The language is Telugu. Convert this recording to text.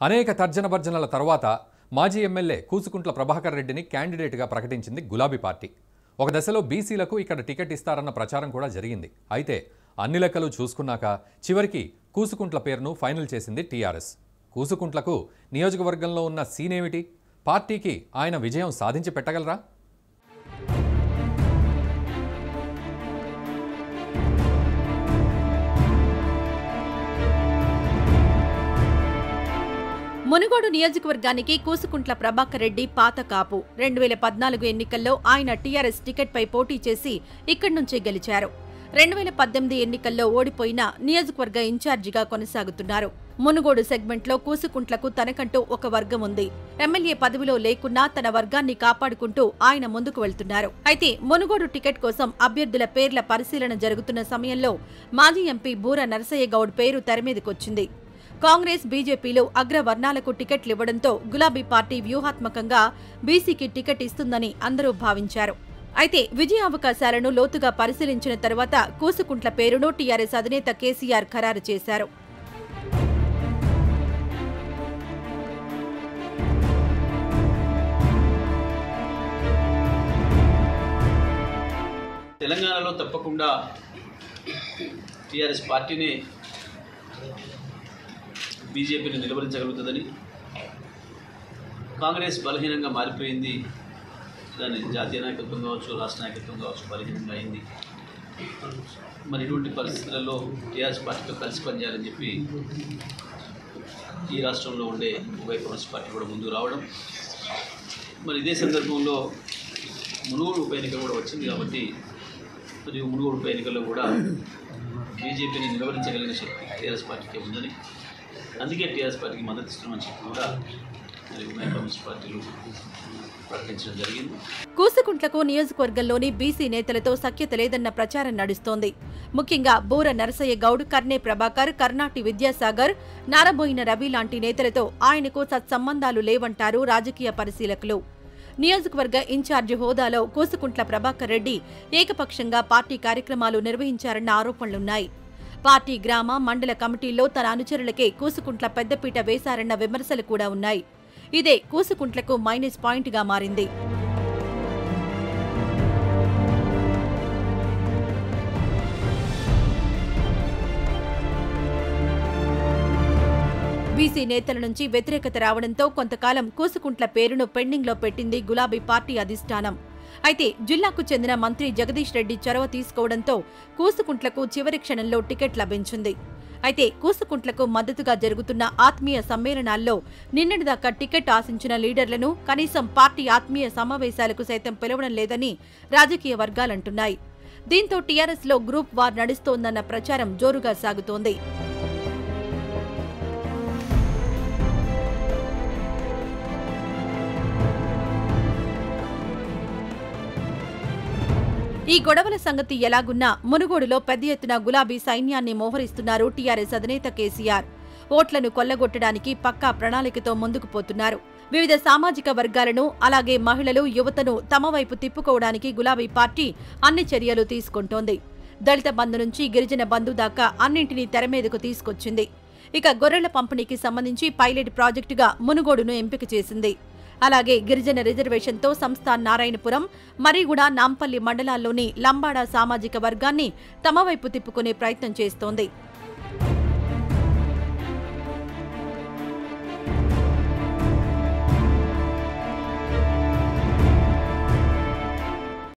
అనేక తర్జన భర్జనల తర్వాత మాజీ ఎమ్మెల్యే కూసుకుంట్ల ప్రభాకర్ రెడ్డిని క్యాండిడేట్గా ప్రకటించింది గులాబీ పార్టీ. ఒక దశలో బీసీలకు ఇక్కడ టికెట్ ఇస్తారన్న ప్రచారం కూడా జరిగింది. అయితే అన్ని లెక్కలు చూసుకున్నాక చివరికి కూసుకుంట్ల పేరును ఫైనల్ చేసింది టీఆర్ఎస్. కూసుకుంట్లకు నియోజకవర్గంలో ఉన్న సీనేమిటి? పార్టీకి ఆయన విజయం సాధించి పెట్టగలరా? మునుగోడు నియోజకవర్గానికి కూసుకుంట్ల ప్రభాకర్ రెడ్డి పాత కాపు. 2014 ఎన్నికల్లో ఆయన టీఆర్ఎస్ టికెట్పై పోటీ చేసి ఇక్కడి నుంచే గెలిచారు. 2018 ఎన్నికల్లో ఓడిపోయిన నియోజకవర్గ ఇన్ఛార్జిగా కొనసాగుతున్నారు. మునుగోడు సెగ్మెంట్లో కూసుకుంట్లకు తనకంటూ ఒక వర్గం ఉంది. ఎమ్మెల్యే పదవిలో లేకున్నా తన వర్గాన్ని కాపాడుకుంటూ ఆయన ముందుకు వెళ్తున్నారు. అయితే మునుగోడు టికెట్ కోసం అభ్యర్థుల పేర్ల పరిశీలన జరుగుతున్న సమయంలో మాజీ ఎంపీ బూర నరసయ్య గౌడ్ పేరు తెరమీదకొచ్చింది. కాంగ్రెస్, బీజేపీలు అగ్రవర్ణాలకు టికెట్లు ఇవ్వడంతో గులాబీ పార్టీ వ్యూహాత్మకంగా బీసీకి టికెట్ ఇస్తుందని అందరూ భావించారు. అయితే విజయావకాశాలను లోతుగా పరిశీలించిన తర్వాత కూసుకుంట్ల పేరును టీఆర్ఎస్ అధినేత కేసీఆర్ ఖరారు చేశారు. తెలంగాణలో తప్పకుండా టీఆర్ఎస్ పార్టీని బీజేపీని నిలవరించగలుగుతుందని, కాంగ్రెస్ బలహీనంగా మారిపోయింది, దాని జాతీయ నాయకత్వం కావచ్చు, రాష్ట్ర నాయకత్వం కావచ్చు బలహీనంగా అయింది. మరి ఇటువంటి పరిస్థితులలో టీఆర్ఎస్ పార్టీతో కలిసి పనిచేయాలని చెప్పి ఈ రాష్ట్రంలో ఉండే ఉభయ కాంగ్రెస్ పార్టీ కూడా ముందుకు రావడం, మరి ఇదే సందర్భంలో మునుగోడు ఉప ఎన్నిక కూడా వచ్చింది కాబట్టి మరియు మునుగోడు ఉప ఎన్నికల్లో కూడా బీజేపీని నిలవరించగలిగిన శక్తి టీఆర్ఎస్ పార్టీకి ఉందని, అందుకే టీఆర్ఎస్ పార్టీకి మద్దతు ఇస్తున్నామని చెప్పి కూడా కాంగ్రెస్ పార్టీలు ప్రకటించడం జరిగింది. కూసుకుంట్లకు నియోజకవర్గంలోని బీసీ నేతలతో సఖ్యత లేదన్న ప్రచారం నడుస్తోంది. ముఖ్యంగా బూర నరసయ్య గౌడ్, కర్నే ప్రభాకర్, కర్నాటి విద్యాసాగర్, నారబోయిన రవి లాంటి నేతలతో ఆయనకు సత్సంబంధాలు లేవంటారు రాజకీయ పరిశీలకులు. నియోజకవర్గ ఇన్ఛార్జి హోదాలో కూసుకుంట్ల ప్రభాకర్ రెడ్డి ఏకపక్షంగా పార్టీ కార్యక్రమాలు నిర్వహించారన్న ఆరోపణలున్నాయి. పార్టీ గ్రామ, మండల కమిటీల్లో తన అనుచరులకే కూసుకుంట్ల పెద్దపీట వేశారన్న విమర్శలు కూడా ఉన్నాయి. ఇదే కూసుకుంట్లకు మైనస్ పాయింట్గా మారింది. బీసీ నేతల నుంచి వ్యతిరేకత రావడంతో కొంతకాలం కూసుకుంట్ల పేరును పెండింగ్లో పెట్టింది గులాబీ పార్టీ అధిష్టానం. అయితే జిల్లాకు చెందిన మంత్రి జగదీష్ రెడ్డి చొరవ తీసుకోవడంతో కూసుకుంట్లకు చివరి క్షణంలో టికెట్ లభించింది. అయితే కూసుకుంట్లకు మద్దతుగా జరుగుతున్న ఆత్మీయ సమ్మేళనాల్లో నిన్నటిదాకా టికెట్ ఆశించిన లీడర్లను కనీసం పార్టీ ఆత్మీయ సమావేశాలకు సైతం పిలవడం లేదని రాజకీయ వర్గాలంటున్నాయి. దీంతో టీఆర్ఎస్లో గ్రూప్ వార్ నడుస్తోందన్న ప్రచారం జోరుగా సాగుతోంది. ఈ గొడవల సంగతి ఎలాగున్నా మునుగోడులో పెద్ద ఎత్తున గులాబీ సైన్యాన్ని మోహరిస్తున్నారు టీఆర్ఎస్ అధినేత కేసీఆర్. ఓట్లను కొల్లగొట్టడానికి పక్కా ప్రణాళికతో ముందుకు పోతున్నారు. వివిధ సామాజిక వర్గాలను, అలాగే మహిళలు, యువతను తమ వైపు తిప్పుకోవడానికి గులాబీ పార్టీ అన్ని చర్యలు తీసుకుంటోంది. దళిత బంధు నుంచి గిరిజన బంధు దాకా అన్నింటినీ తెరమీదకు తీసుకొచ్చింది. ఇక గొర్రెల పంపిణీకి సంబంధించి పైలట్ ప్రాజెక్టుగా మునుగోడును ఎంపిక చేసింది. అలాగే గిరిజన రిజర్వేషన్తో సంస్థాన్ నారాయణపురం, మరిగూడ, నాంపల్లి మండలాల్లోని లంబాడా సామాజిక వర్గాన్ని తమ వైపు తిప్పుకునే ప్రయత్నం చేస్తోంది.